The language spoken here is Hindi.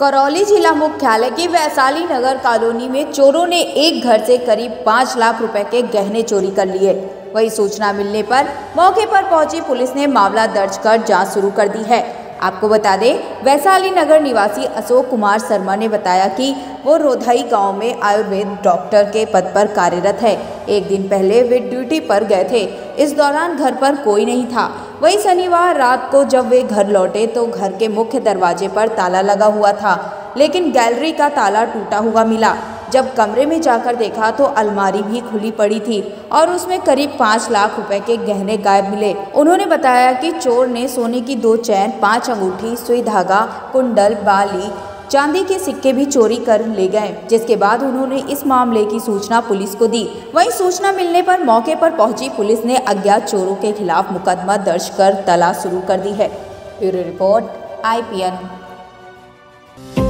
करौली जिला मुख्यालय के वैशाली नगर कॉलोनी में चोरों ने एक घर से करीब 5 लाख रुपए के गहने चोरी कर लिए। वही सूचना मिलने पर मौके पर पहुंची पुलिस ने मामला दर्ज कर जांच शुरू कर दी है। आपको बता दें, वैशाली नगर निवासी अशोक कुमार शर्मा ने बताया कि वो रोधाई गांव में आयुर्वेद डॉक्टर के पद पर कार्यरत है। एक दिन पहले वे ड्यूटी पर गए थे। इस दौरान घर पर कोई नहीं था। वही शनिवार रात को जब वे घर लौटे तो घर के मुख्य दरवाजे पर ताला लगा हुआ था, लेकिन गैलरी का ताला टूटा हुआ मिला। जब कमरे में जाकर देखा तो अलमारी भी खुली पड़ी थी और उसमें करीब 5 लाख रुपए के गहने गायब मिले। उन्होंने बताया कि चोर ने सोने की 2 चैन, 5 अंगूठी, सुई धागा, कुंडल, बाली, चांदी के सिक्के भी चोरी कर ले गए, जिसके बाद उन्होंने इस मामले की सूचना पुलिस को दी। वहीं सूचना मिलने पर मौके पर पहुंची पुलिस ने अज्ञात चोरों के खिलाफ मुकदमा दर्ज कर तलाश शुरू कर दी है। Bureau report IPN।